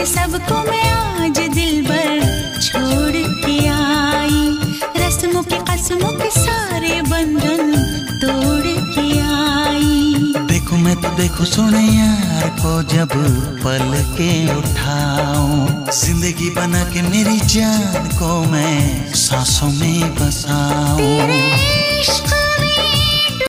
के सबको मैं आज दिल भर छोड़ के आई, रस्मों के कसमों के सारे बंधन तोड़ के आई। देखो मैं तो देखो सोने यार को जब पल के उठाऊं, जिंदगी बना के मेरी जान को मैं सांसों में बसाऊं। तेरे इश्क